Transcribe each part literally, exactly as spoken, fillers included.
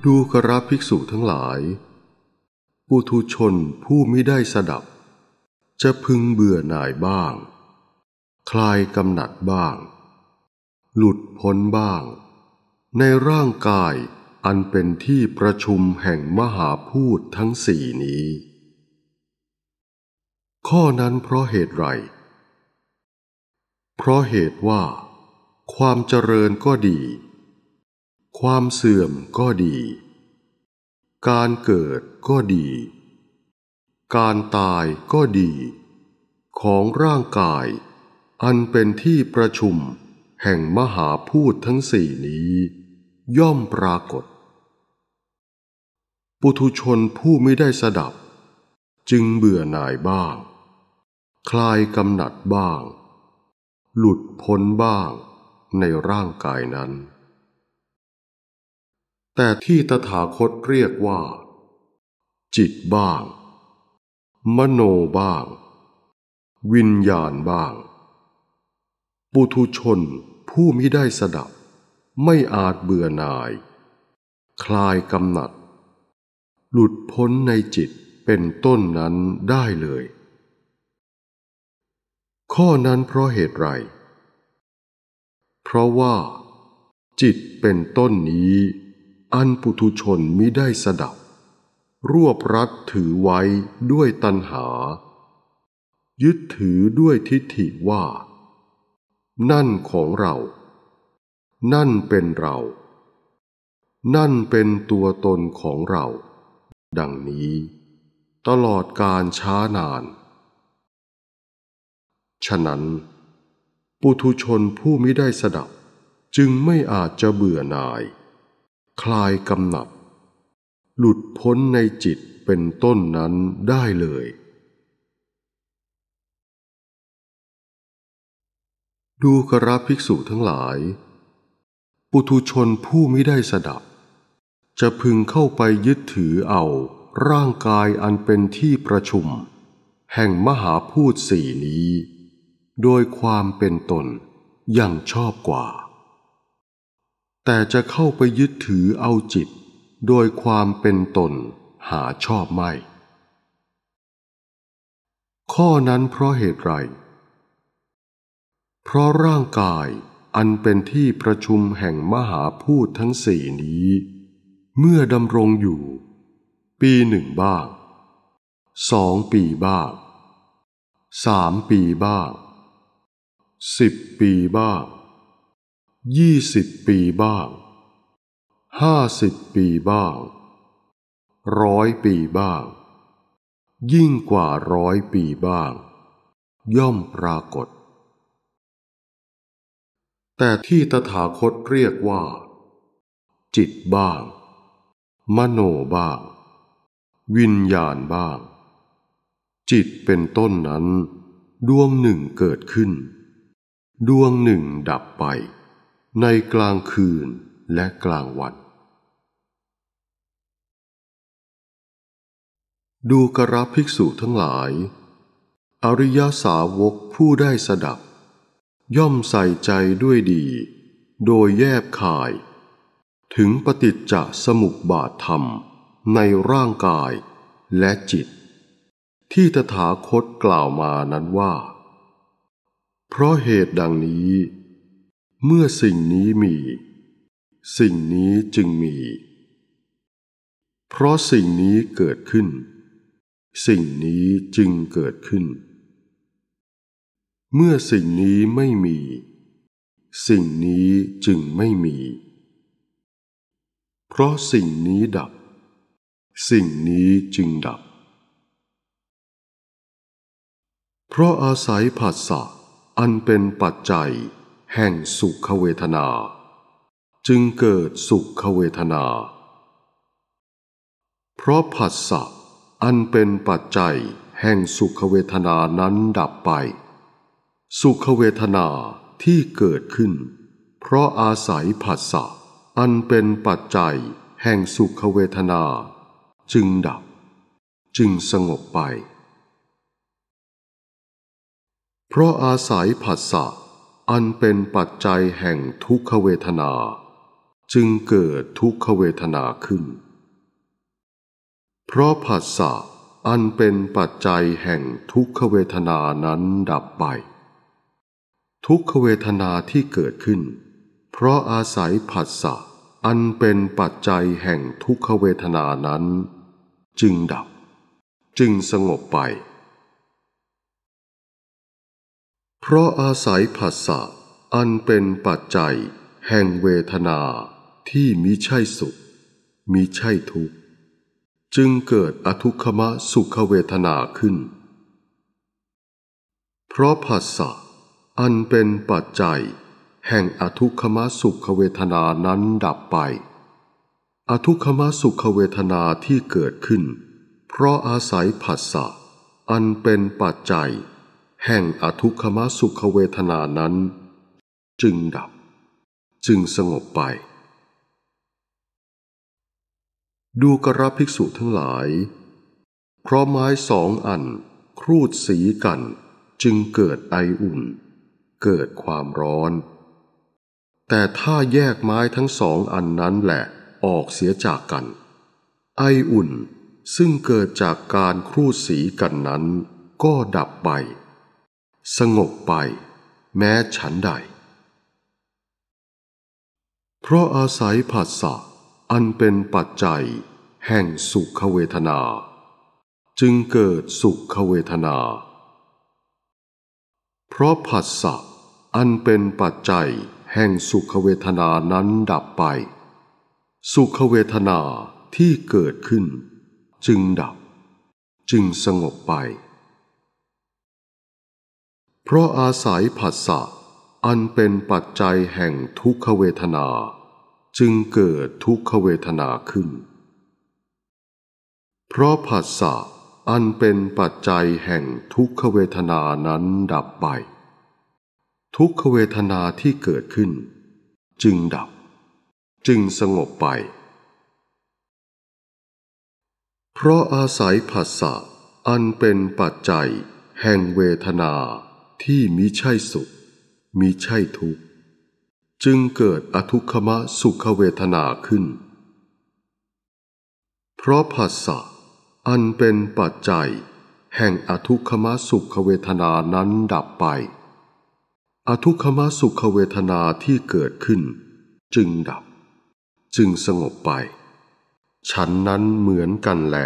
ดูกราภิกษุทั้งหลายปุถุชนผู้มิได้สดับจะพึงเบื่อหน่ายบ้างคลายกำหนัดบ้างหลุดพ้นบ้างในร่างกายอันเป็นที่ประชุมแห่งมหาพูดทั้งสี่นี้ข้อนั้นเพราะเหตุไรเพราะเหตุว่าความเจริญก็ดีความเสื่อมก็ดีการเกิดก็ดีการตายก็ดีของร่างกายอันเป็นที่ประชุมแห่งมหาพูดทั้งสี่นี้ย่อมปรากฏปุถุชนผู้ไม่ได้สดับจึงเบื่อหน่ายบ้างคลายกำหนัดบ้างหลุดพ้นบ้างในร่างกายนั้นแต่ที่ตถาคตเรียกว่าจิตบ้างมโนบ้างวิญญาณบ้างปุถุชนผู้มิได้สดับไม่อาจเบื่อหน่ายคลายกำหนัดหลุดพ้นในจิตเป็นต้นนั้นได้เลยข้อนั้นเพราะเหตุไรเพราะว่าจิตเป็นต้นนี้อันปุถุชนมิได้สดับรวบรัดถือไว้ด้วยตัณหายึดถือด้วยทิฏฐิว่านั่นของเรานั่นเป็นเรานั่นเป็นตัวตนของเราดังนี้ตลอดกาลช้านานฉะนั้นปุถุชนผู้มิได้สดับจึงไม่อาจจะเบื่อหน่ายคลายกำหนัดหลุดพ้นในจิตเป็นต้นนั้นได้เลยดูกราภิกษุทั้งหลายปุถุชนผู้มิได้สดับจะพึงเข้าไปยึดถือเอาร่างกายอันเป็นที่ประชุมแห่งมหาพูดสี่นี้โดยความเป็นตนอย่างชอบกว่าแต่จะเข้าไปยึดถือเอาจิตโดยความเป็นตนหาชอบไม่ข้อนั้นเพราะเหตุไรเพราะร่างกายอันเป็นที่ประชุมแห่งมหาพูดทั้งสี่นี้เมื่อดำรงอยู่ปีหนึ่งบ้างสองปีบ้างสามปีบ้างสิบปีบ้างยี่สิบปีบ้างห้าสิบปีบ้างร้อยปีบ้างยิ่งกว่าร้อยปีบ้างย่อมปรากฏแต่ที่ตถาคตเรียกว่าจิตบ้างมโนบ้างวิญญาณบ้างจิตเป็นต้นนั้นดวงหนึ่งเกิดขึ้นดวงหนึ่งดับไปในกลางคืนและกลางวันดูกราภิกษุทั้งหลายอริยสาวกผู้ได้สดับย่อมใส่ใจด้วยดีโดยแยบคายถึงปฏิจจสมุปบาทธรรมในร่างกายและจิตที่ตถาคตกล่าวมานั้นว่าเพราะเหตุดังนี้เมื่อสิ่งนี้มีสิ่งนี้จึงมีเพราะสิ่งนี้เกิดขึ้นสิ่งนี้จึงเกิดขึ้นเมื่อสิ่งนี้ไม่มีสิ่งนี้จึงไม่มีเพราะสิ่งนี้ดับสิ่งนี้จึงดับเพราะอาศัยผัสสะอันเป็นปัจจัยแห่งสุขเวทนาจึงเกิดสุขเวทนาเพราะผัสสะอันเป็นปัจจัยแห่งสุขเวทนานั้นดับไปสุขเวทนาที่เกิดขึ้นเพราะอาศัยผัสสะอันเป็นปัจจัยแห่งสุขเวทนาจึงดับจึงสงบไปเพราะอาศัยผัสสะอันเป็นปัจจัยแห่งทุกขเวทนาจึงเกิดทุกขเวทนาขึ้นเพราะผัสสะอันเป็นปัจจัยแห่งทุกขเวทนานั้นดับไปทุกขเวทนาที่เกิดขึ้นเพราะอาศัยผัสสะอันเป็นปัจจัยแห่งทุกขเวทนานั้นจึงดับจึงสงบไปเพราะอาศัยผัสสะอันเป็นปัจจัยแห่งเวทนาที่มิใช่สุขมิใช่ทุกข์จึงเกิดอทุกขมสุขเวทนาขึ้นเพราะผัสสะอันเป็นปัจจัยแห่งอทุกขมสุขเวทนานั้นดับไปอทุกขมสุขเวทนาที่เกิดขึ้นเพราะอาศัยผัสสะอันเป็นปัจจัยแห่งอทุกขมสุขเวทนานั้นจึงดับจึงสงบไปดูกระภิกษุทั้งหลายเพราะไม้สองอันครูดสีกันจึงเกิดไออุ่นเกิดความร้อนแต่ถ้าแยกไม้ทั้งสองอันนั้นแหละออกเสียจากกันไออุ่นซึ่งเกิดจากการครูดสีกันนั้นก็ดับไปสงบไปแม้ฉันใดเพราะอาศัยผัสสะอันเป็นปัจจัยแห่งสุขเวทนาจึงเกิดสุขเวทนาเพราะผัสสะอันเป็นปัจจัยแห่งสุขเวทนานั้นดับไปสุขเวทนาที่เกิดขึ้นจึงดับจึงสงบไปเพราะอาศัยผัสสะอันเป็นปัจจัยแห่งทุกขเวทนาจึงเกิดทุกขเวทนาขึ้นเพราะผัสสะอันเป็นปัจจัยแห่งทุกขเวทนานั้นดับไปทุกขเวทนาที่เกิดขึ้นจึงดับจึงสงบไปเพราะอาศัยผัสสะอันเป็นปัจจัยแห่งเวทนาที่มิใช่สุขมิใช่ทุกข์จึงเกิดอทุกขมสุขเวทนาขึ้นเพราะผัสสะอันเป็นปัจจัยแห่งอทุกขมสุขเวทนานั้นดับไปอทุกขมสุขเวทนาที่เกิดขึ้นจึงดับจึงสงบไปฉันนั้นเหมือนกันแล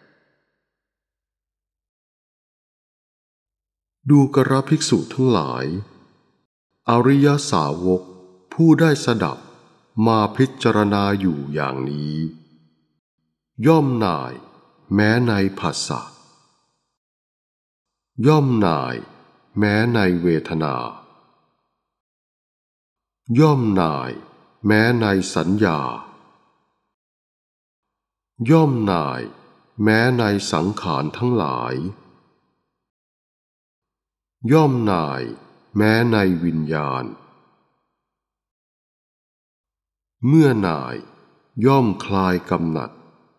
ดูกระภิกษุทั้งหลายอริยสาวกผู้ได้สดับมาพิจารณาอยู่อย่างนี้ย่อมหน่ายแม้ในผัสสะย่อมหน่ายแม้ในเวทนาย่อมหน่ายแม้ในสัญญาย่อมหน่ายแม้ในสังขารทั้งหลายย่อมหน่ายแม้ในวิญญาณเมื่อหน่ายย่อมคลายกำหนัด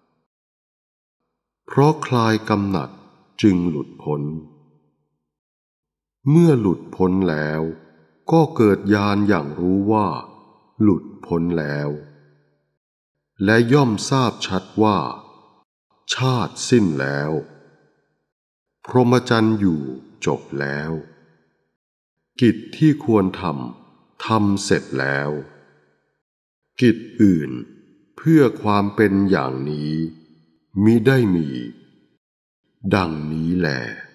เพราะคลายกำหนัดจึงหลุดพ้นเมื่อหลุดพ้นแล้วก็เกิดญาณอย่างรู้ว่าหลุดพ้นแล้วและย่อมทราบชัดว่าชาติสิ้นแล้วพรหมจรรย์อยู่จบแล้วกิจที่ควรทำทำเสร็จแล้วกิจอื่นเพื่อความเป็นอย่างนี้มิได้มีดังนี้แล